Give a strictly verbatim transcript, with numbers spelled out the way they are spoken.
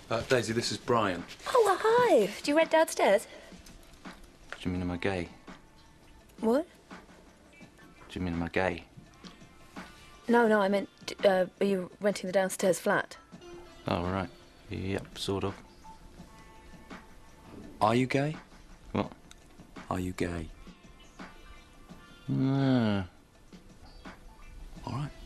Uh, Daisy, this is Brian. Oh, hi. Do you rent downstairs? Do you mean am I gay? What? Do you mean am I gay? No, no, I meant, uh, are you renting the downstairs flat? Oh, right. Yep, sort of. Are you gay? What? Are you gay? No. All right.